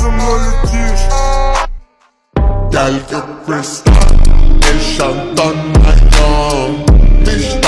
lüzum litiş. Gel git freestyle, ich an dann mein Name. Nicht